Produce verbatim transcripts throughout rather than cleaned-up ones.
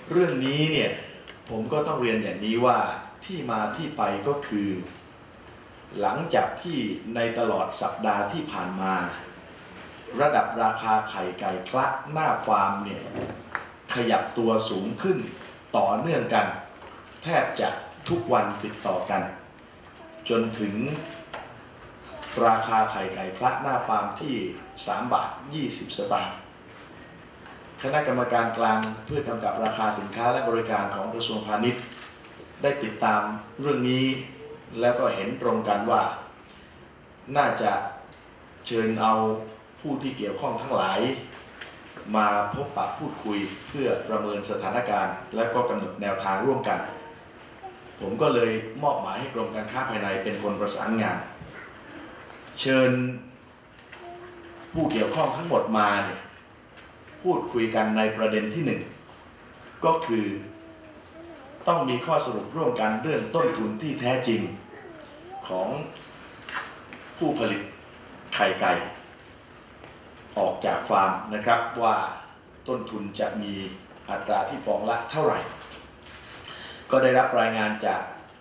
เรื่องนี้เนี่ยผมก็ต้องเรียนอย่างนี้ว่าที่มาที่ไปก็คือหลังจากที่ในตลอดสัปดาห์ที่ผ่านมาระดับราคาไข่ไก่คละหน้าฟาร์มเนี่ยขยับตัวสูงขึ้นต่อเนื่องกันแทบจะทุกวันติดต่อกันจนถึงราคาไข่ไก่คละหน้าฟาร์มที่สามบาทยี่สิบสตางค์คณะกรรมการกลางเพื่อกำกับราคาสินค้าและบริการของกระทรวงพาณิชย์ได้ติดตามเรื่องนี้แล้วก็เห็นตรงกันว่าน่าจะเชิญเอาผู้ที่เกี่ยวข้องทั้งหลายมาพบปะพูดคุยเพื่อประเมินสถานการณ์และก็กำหนดแนวทางร่วมกันผมก็เลยมอบหมายให้กรมการค้าภายในเป็นคนประสานงานเชิญผู้เกี่ยวข้องทั้งหมดมาเนี่ยพูดคุยกันในประเด็นที่หนึ่งก็คือต้องมีข้อสรุปร่วมกันเรื่องต้นทุนที่แท้จริงของผู้ผลิตไข่ไก่ออกจากฟาร์มนะครับว่าต้นทุนจะมีอัตราที่ฟองละเท่าไหร่ก็ได้รับรายงานจาก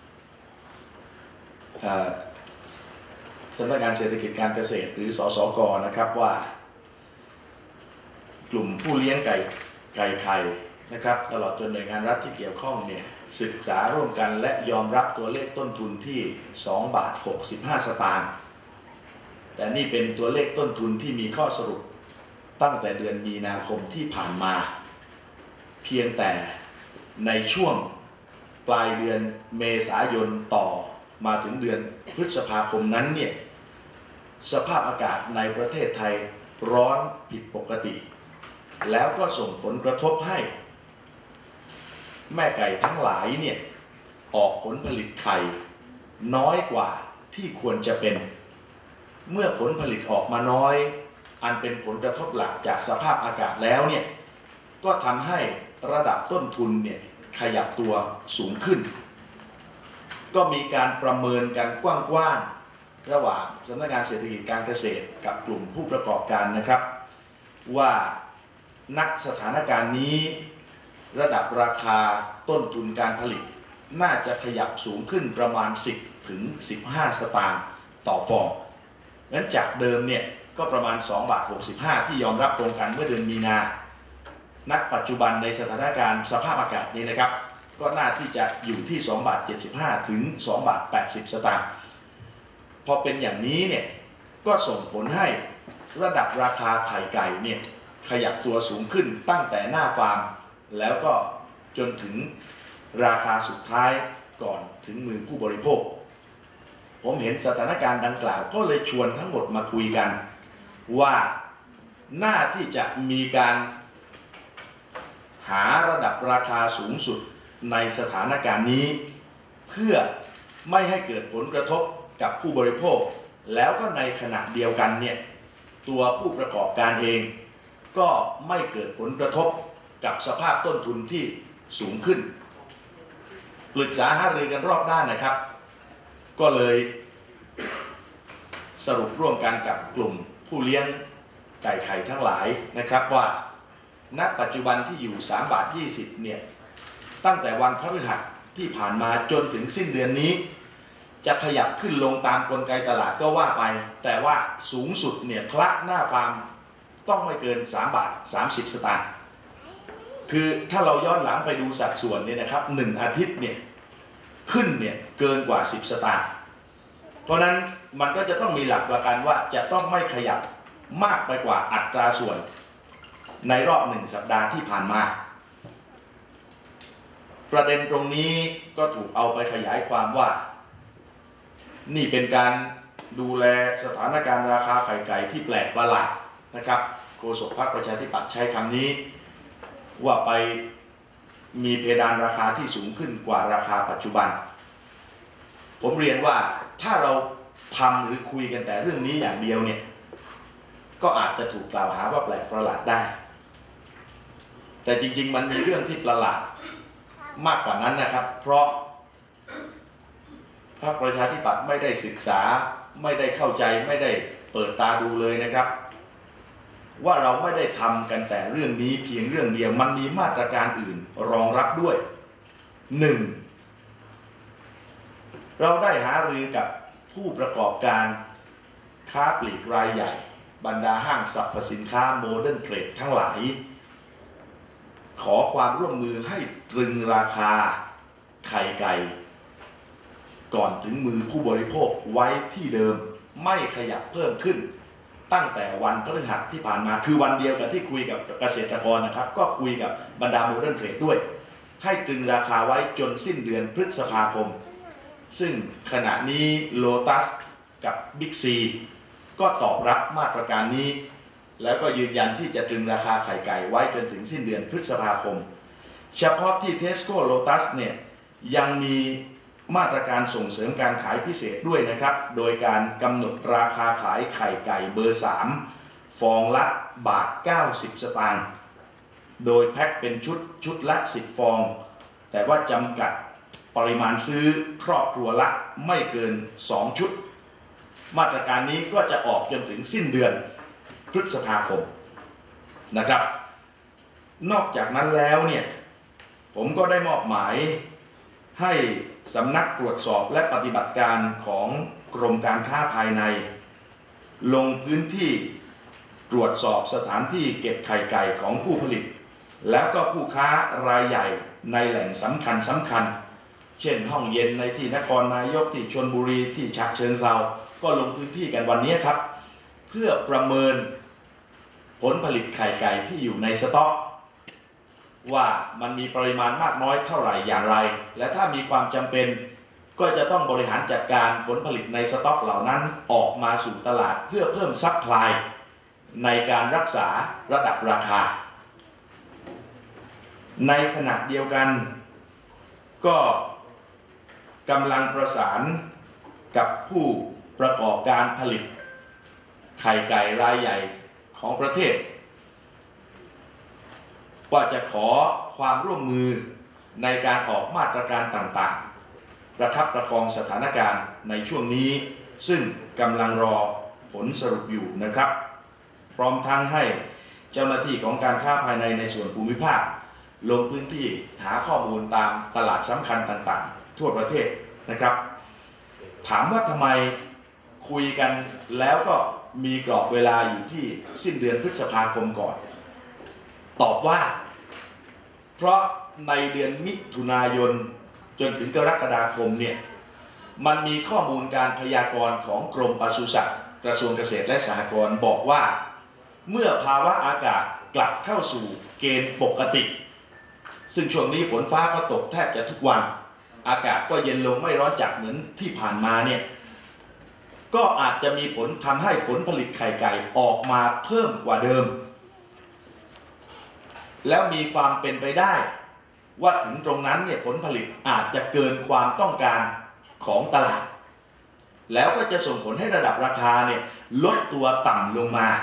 สำนักงานเศรษฐกิจการเกษตรหรือสสก.นะครับว่ากลุ่มผู้เลี้ยงไก่ไก่ไข่นะครับตลอดจนหน่วยงานรัฐที่เกี่ยวข้องเนี่ยศึกษาร่วมกันและยอมรับตัวเลขต้นทุนที่สองบาทหกสิบห้าสตางค์แต่นี่เป็นตัวเลขต้นทุนที่มีข้อสรุปตั้งแต่เดือนมีนาคมที่ผ่านมาเพียงแต่ในช่วงปลายเดือนเมษายนต่อมาถึงเดือนพฤษภาคมนั้นเนี่ยสภาพอากาศในประเทศไทยร้อนผิดปกติแล้วก็ส่งผลกระทบให้แม่ไก่ทั้งหลายเนี่ยออกผลผลิตไข่น้อยกว่าที่ควรจะเป็นเมื่อผลผลิตออกมาน้อยอันเป็นผลกระทบหลักจากสภาพอากาศแล้วเนี่ยก็ทำให้ระดับต้นทุนเนี่ยขยับตัวสูงขึ้นก็มีการประเมินกันกว้างๆระหว่างสำนักงานเศรษฐกิจการเกษตรกับกลุ่มผู้ประกอบการนะครับว่านักสถานการณ์นี้ระดับราคาต้นทุนการผลิตน่าจะขยับสูงขึ้นประมาณสิบถึงสิบห้าสตางค์ต่อฟองงั้นจากเดิมเนี่ยก็ประมาณสองบาทหกสิบห้าที่ยอมรับตรงกันเมื่อเดือนมีนาณปัจจุบันในสถานการณ์สภาพอากาศนี้นะครับก็น่าที่จะอยู่ที่สองบาทเจ็ดสิบห้าถึงสองบาทแปดสิบสตางค์พอเป็นอย่างนี้เนี่ยก็ส่งผลให้ระดับราคาไข่ไก่เนี่ยขยับตัวสูงขึ้นตั้งแต่หน้าฟาร์มแล้วก็จนถึงราคาสุดท้ายก่อนถึงมือผู้บริโภคผมเห็นสถานการณ์ดังกล่าวก็เลยชวนทั้งหมดมาคุยกันว่าน่าที่จะมีการหาระดับราคาสูงสุดในสถานการณ์นี้เพื่อไม่ให้เกิดผลกระทบกับผู้บริโภคแล้วก็ในขณะเดียวกันเนี่ยตัวผู้ประกอบการเองก็ไม่เกิดผลกระทบกับสภาพต้นทุนที่สูงขึ้นปรึกษาหารือกันรอบด้านนะครับก็เลยสรุปร่วมกันกับกลุ่มผู้เลี้ยงไก่ไข่ทั้งหลายนะครับว่าณปัจจุบันที่อยู่สามบาทยี่สิบเนี่ยตั้งแต่วันพฤหัสที่ผ่านมาจนถึงสิ้นเดือนนี้จะขยับขึ้นลงตามกลไกตลาดก็ว่าไปแต่ว่าสูงสุดเนี่ยคละหน้าฟาร์มต้องไม่เกินสามบาทสามสิบสตางค์คือถ้าเราย้อนหลังไปดูสัดส่วนเนี่ยนะครับหนึ่งอาทิตย์เนี่ยขึ้นเนี่ยเกินกว่าสิบสตางค์เพราะนั้นมันก็จะต้องมีหลักประกันว่าจะต้องไม่ขยับมากไปกว่าอัตราส่วนในรอบหนึ่งสัปดาห์ที่ผ่านมาประเด็นตรงนี้ก็ถูกเอาไปขยายความว่านี่เป็นการดูแลสถานการณ์ราคาไข่ไก่ที่แปลกประหลาดนะครับโฆษกพรรคประชาธิปัตย์ใช้คำนี้ว่าไปมีเพดานราคาที่สูงขึ้นกว่าราคาปัจจุบันผมเรียนว่าถ้าเราทำหรือคุยกันแต่เรื่องนี้อย่างเดียวเนี่ยก็อาจจะถูกกล่าวหาว่าแปลกประหลาดได้แต่จริงๆมันมีเรื่องที่ประหลาดมากกว่านั้นนะครับเพราะพรรคประชาธิปัตย์ไม่ได้ศึกษาไม่ได้เข้าใจไม่ได้เปิดตาดูเลยนะครับว่าเราไม่ได้ทำกันแต่เรื่องนี้เพียงเรื่องเดียวมันมีมาตรการอื่นรองรับด้วยหนึ่งเราได้หารือกับผู้ประกอบการค้าปลีกรายใหญ่บรรดาห้างสรรพสินค้าโมเดิร์นเทรดทั้งหลายขอความร่วมมือให้ตรึงราคาไข่ไก่ก่อนถึงมือผู้บริโภคไว้ที่เดิมไม่ขยับเพิ่มขึ้นตั้งแต่วันพฤหัสที่ผ่านมาคือวันเดียวกับที่คุยกับเกษตรกรนะครับก็คุยกับบรรดาโมเดิร์นเทรดด้วยให้ตรึงราคาไว้จนสิ้นเดือนพฤษภาคมซึ่งขณะนี้โลตัสกับบิ๊กซีก็ตอบรับมาตรการนี้แล้วก็ยืนยันที่จะตรึงราคาไข่ไก่ไว้จนถึงสิ้นเดือนพฤษภาคมเฉพาะที่ Tesco Lotus เนี่ยยังมีมาตรการส่งเสริมการขายพิเศษด้วยนะครับโดยการกำหนดราคาขายไข่ไก่เบอร์สามฟองละบาทเก้าสิบสตางค์โดยแพ็คเป็นชุดชุดละสิบฟองแต่ว่าจำกัดปริมาณซื้อครอบครัวละไม่เกินสองชุดมาตรการนี้ก็จะออกจนถึงสิ้นเดือนพฤษภาคมนะครับนอกจากนั้นแล้วเนี่ยผมก็ได้มอบหมายให้สำนักตรวจสอบและปฏิบัติการของกรมการค้าภายในลงพื้นที่ตรวจสอบสถานที่เก็บไข่ไก่ของผู้ผลิตแล้วก็ผู้ค้ารายใหญ่ในแหล่งสำคัญสำคัญเช่นห้องเย็นในที่นครนายกที่ชลบุรีที่ฉะเชิงเทราก็ลงพื้นที่กันวันนี้ครับเพื่อประเมินผลผลิตไข่ไก่ที่อยู่ในสต็อกว่ามันมีปริมาณมากน้อยเท่าไหร่อย่างไรและถ้ามีความจำเป็นก็จะต้องบริหารจัดการผลผลิตในสต็อกเหล่านั้นออกมาสู่ตลาดเพื่อเพิ่มซัพพลายในการรักษาระดับราคาในขณะเดียวกันก็กำลังประสานกับผู้ประกอบการผลิตไข่ไก่รายใหญ่ของประเทศว่าจะขอความร่วมมือในการออกมาตรการต่างๆประคับประคองสถานการณ์ในช่วงนี้ซึ่งกำลังรอผลสรุปอยู่นะครับพร้อมทั้งให้เจ้าหน้าที่ของการค้าภายในในส่วนภูมิภาคลงพื้นที่หาข้อมูลตามตลาดสำคัญต่างๆทั่วประเทศนะครับถามว่าทำไมคุยกันแล้วก็มีกรอบเวลาอยู่ที่สิ้นเดือนพฤษภาคมก่อนตอบว่าเพราะในเดือนมิถุนายนจนถึงกรกฎาคมเนี่ยมันมีข้อมูลการพยากรณ์ของกรมปศุสัตว์กระทรวงเกษตรและสหกรณ์บอกว่าเมื่อภาวะอากาศกลับเข้าสู่เกณฑ์ปกติซึ่งช่วงนี้ฝนฟ้าก็ตกแทบจะทุกวันอากาศก็เย็นลงไม่ร้อนจัดเหมือนที่ผ่านมาเนี่ยก็อาจจะมีผลทำให้ผลผลิตไข่ไก่ออกมาเพิ่มกว่าเดิมแล้วมีความเป็นไปได้ว่าถึงตรงนั้นเนี่ยผลผลิตอาจจะเกินความต้องการของตลาดแล้วก็จะส่งผลให้ระดับราคาเนี่ยลดตัวต่ำลงมา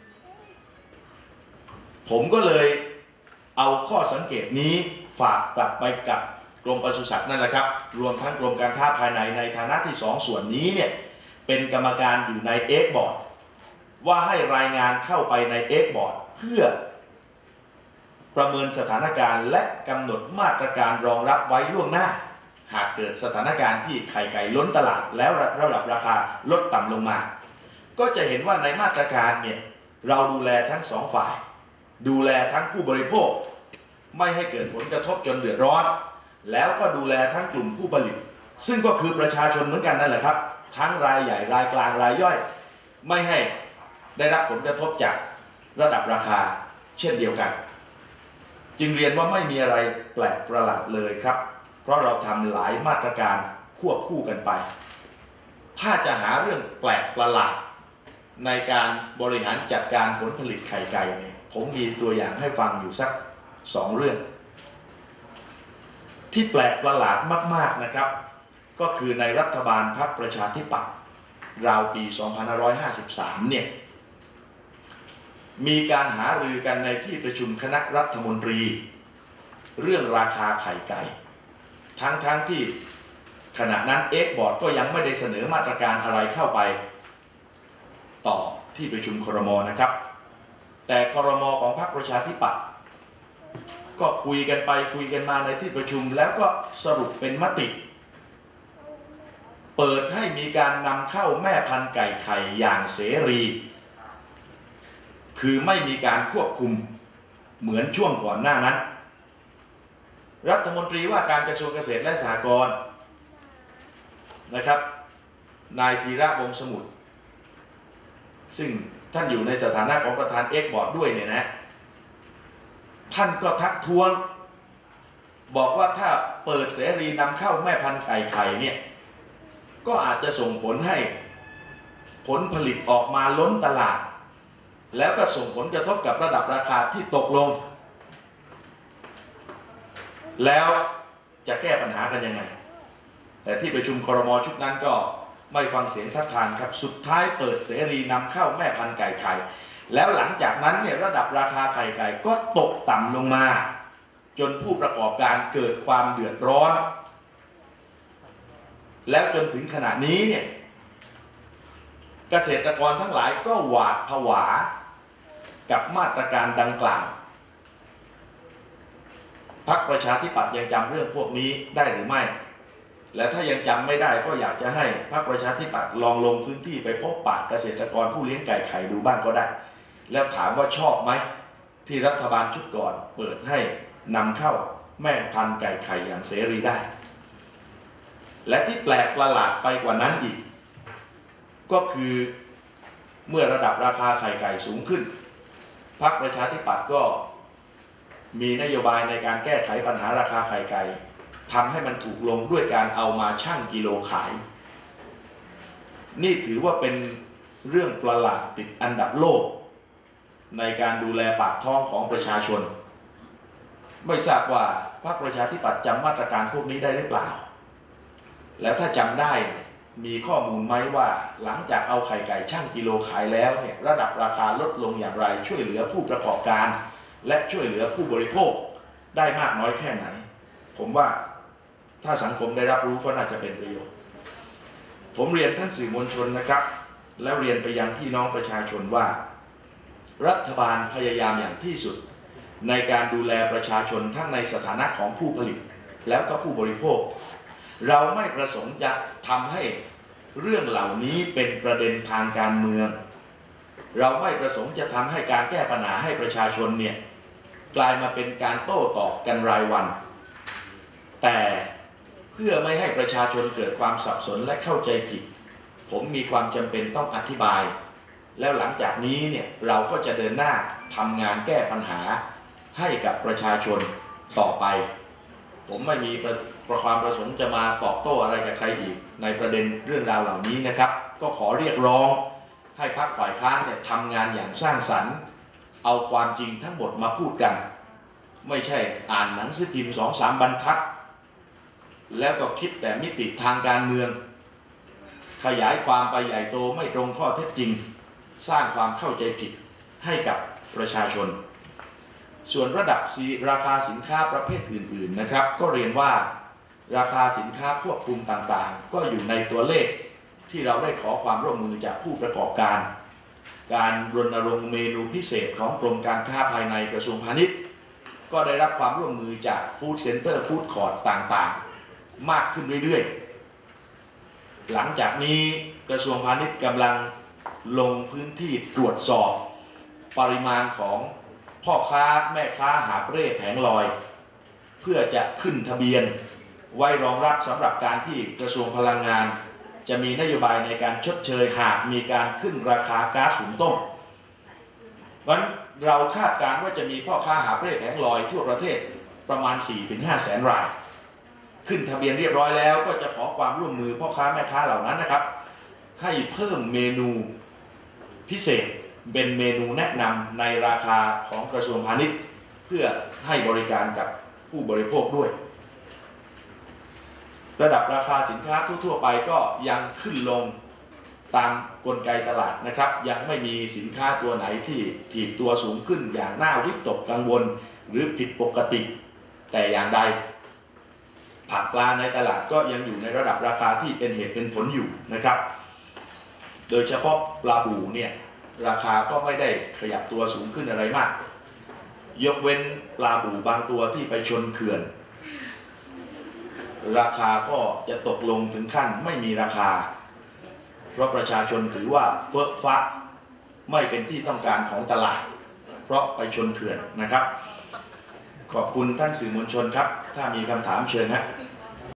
ผมก็เลยเอาข้อสังเกตนี้ฝากกลับไปกับกรมปศุสัตว์นั่นแหละครับรวมทั้งกรมการค้าภายในในฐานะที่สองส่วนนี้เนี่ยเป็นกรรมการอยู่ในเอ็กบอร์ดว่าให้รายงานเข้าไปในเอ็กบอร์ดเพื่อประเมินสถานการณ์และกำหนดมาตรการรองรับไว้ล่วงหน้าหากเกิดสถานการณ์ที่ไข่ไก่ล้นตลาดแล้วระดับราคาลดต่ำลงมาก็จะเห็นว่าในมาตรการเนี่ยเราดูแลทั้งสองฝ่ายดูแลทั้งผู้บริโภคไม่ให้เกิดผลกระทบจนเดือดร้อนแล้วก็ดูแลทั้งกลุ่มผู้ผลิตซึ่งก็คือประชาชนเหมือนกันนั่นแหละครับทั้งรายใหญ่รายกลางรายย่อยไม่ให้ได้รับผลกระทบจากระดับราคาเช่นเดียวกันจึงเรียนว่าไม่มีอะไรแปลกประหลาดเลยครับเพราะเราทำหลายมาตรการควบคู่กันไปถ้าจะหาเรื่องแปลกประหลาดในการบริหารจัดการผลผลิตไข่ไก่เนี่ยผมมีตัวอย่างให้ฟังอยู่สักสองเรื่องที่แปลกประหลาดมากๆนะครับก็คือในรัฐบาลพรรคประชาธิปัตย์ราวปีสองพันห้าร้อยห้าสิบสามเนี่ยมีการหารือกันในที่ประชุมคณะรัฐมนตรีเรื่องราคาไข่ไก่ทั้งๆ ท, ที่ขณะนั้นเอ็กบอร์ดก็ยังไม่ได้เสนอมาตรการอะไรเข้าไปต่อที่ประชุมครม.นะครับแต่ครม.ของพรรคประชาธิปัตย์ก็คุยกันไปคุยกันมาในที่ประชุมแล้วก็สรุปเป็นมติเปิดให้มีการนำเข้าแม่พันธุ์ไก่ไข่อย่างเสรีคือไม่มีการควบคุมเหมือนช่วงก่อนหน้านั้นรัฐมนตรีว่าการกระทรวงเกษตรและสหกรณ์นะครับนายธีระวงศ์สมุทรซึ่งท่านอยู่ในสถานะของประธานเอ็กบอร์ดด้วยเนี่ยนะท่านก็ทักท้วงบอกว่าถ้าเปิดเสรีนำเข้าแม่พันธุ์ไก่ไข่เนี่ยก็อาจจะส่งผลให้ผลผลิตออกมาล้นตลาดแล้วก็ส่งผลกระทบกับระดับราคาที่ตกลงแล้วจะแก้ปัญหากันยังไงแต่ที่ประชุมครม.ชุดนั้นก็ไม่ฟังเสียงทัดทานครับสุดท้ายเปิดเสรีนำเข้าแม่พันธุ์ไก่ไข่แล้วหลังจากนั้นเนี่ยระดับราคาไข่ไก่ก็ตกต่ำลงมาจนผู้ประกอบการเกิดความเดือดร้อนแล้วจนถึงขณะนี้เนี่ยเกษตรกรทั้งหลายก็หวาดผวากับมาตรการดังกล่าวพรรคประชาธิปัตย์ยังจำเรื่องพวกนี้ได้หรือไม่และถ้ายังจำไม่ได้ก็อยากจะให้พรรคประชาธิปัตย์ลองลงพื้นที่ไปพบปะเกษตรกรผู้เลี้ยงไก่ไข่ดูบ้างก็ได้แล้วถามว่าชอบไหมที่รัฐบาลชุดก่อนเปิดให้นำเข้าแม่พันธุ์ไก่ไข่อย่างเสรีได้และที่แปลกประหลาดไปกว่านั้นอีกก็คือเมื่อระดับราคาไข่ไก่สูงขึ้นพรรคประชาธิปัตย์ก็มีนโยบายในการแก้ไขปัญหาราคาไข่ไก่ทำให้มันถูกลงด้วยการเอามาชั่งกิโลขายนี่ถือว่าเป็นเรื่องประหลาดติดอันดับโลกในการดูแลปากท้องของประชาชนไม่ทราบว่าพรรคประชาธิปัตย์จำมาตรการพวกนี้ได้หรือเปล่าแล้วถ้าจำได้มีข้อมูลไหมว่าหลังจากเอาไข่ไก่ชั่งกิโลขายแล้วเนี่ยระดับราคาลดลงอย่างไรช่วยเหลือผู้ประกอบการและช่วยเหลือผู้บริโภคได้มากน้อยแค่ไหนผมว่าถ้าสังคมได้รับรู้ก็น่าจะเป็นประโยชน์ผมเรียนท่านสื่อมวลชนนะครับแล้วเรียนไปยังพี่น้องประชาชนว่ารัฐบาลพยายามอย่างที่สุดในการดูแลประชาชนทั้งในสถานะของผู้ผลิตแล้วก็ผู้บริโภคเราไม่ประสงค์จะทำให้เรื่องเหล่านี้เป็นประเด็นทางการเมืองเราไม่ประสงค์จะทำให้การแก้ปัญหาให้ประชาชนเนี่ยกลายมาเป็นการโต้ตอบกันรายวันแต่เพื่อไม่ให้ประชาชนเกิดความสับสนและเข้าใจผิดผมมีความจำเป็นต้องอธิบายแล้วหลังจากนี้เนี่ยเราก็จะเดินหน้าทำงานแก้ปัญหาให้กับประชาชนต่อไปผมไม่มีความประสงค์จะมาตอบโต้อะไรกับใครอีกในประเด็นเรื่องราวเหล่านี้นะครับก็ขอเรียกร้องให้พรรคฝ่ายค้านเนี่ยทำงานอย่างสร้างสรรค์เอาความจริงทั้งหมดมาพูดกันไม่ใช่อ่านหนังสือพิมพ์สองสามบรรทัดแล้วก็คิดแต่มิติทางการเมืองขยายความไปใหญ่โตไม่ตรงข้อเท็จจริงสร้างความเข้าใจผิดให้กับประชาชนส่วนระดับราคาสินค้าประเภทอื่นๆนะครับก็เรียนว่าราคาสินค้าควบคุมต่างๆก็อยู่ในตัวเลขที่เราได้ขอความร่วมมือจากผู้ประกอบการการรณรงค์เมนูพิเศษของกรมการค้าภายในกระทรวงพาณิชย์ก็ได้รับความร่วมมือจากฟู้ดเซ็นเตอร์ฟู้ดคอร์ทต่างๆมากขึ้นเรื่อยๆหลังจากนี้กระทรวงพาณิชย์กำลังลงพื้นที่ตรวจสอบปริมาณของพ่อค้าแม่ค้าหาบเร่แผงลอยเพื่อจะขึ้นทะเบียนไว้รองรับสำหรับการที่กระทรวงพลังงานจะมีนโยบายในการชดเชยหากมีการขึ้นราคาก๊าซหุงต้มเพราะฉะนั้นเราคาดการณ์ว่าจะมีพ่อค้าหาบเร่แผงลอยทั่วประเทศประมาณ สี่ถึงห้า แสนรายขึ้นทะเบียนเรียบร้อยแล้วก็จะขอความร่วมมือพ่อค้าแม่ค้าเหล่านั้นนะครับให้เพิ่มเมนูพิเศษเป็นเมนูแนะนำในราคาของกระทรวงพาณิชย์เพื่อให้บริการกับผู้บริโภคด้วยระดับราคาสินค้าทั่วๆไปก็ยังขึ้นลงตามกลไกตลาดนะครับยังไม่มีสินค้าตัวไหนที่ถีบตัวสูงขึ้นอย่างน่าวิตกกังวลหรือผิดปกติแต่อย่างใดผักปลาในตลาดก็ยังอยู่ในระดับราคาที่เป็นเหตุเป็นผลอยู่นะครับโดยเฉพาะปลาบูเนี่ยราคาก็ไม่ได้ขยับตัวสูงขึ้นอะไรมาก ยกเว้นปลาบู่บางตัวที่ไปชนเขื่อนราคาก็จะตกลงถึงขั้นไม่มีราคาเพราะประชาชนถือว่าเฟ้อฟ้าไม่เป็นที่ต้องการของตลาดเพราะไปชนเขื่อนนะครับขอบคุณท่านสื่อมวลชนครับถ้ามีคำถามเชิญฮะ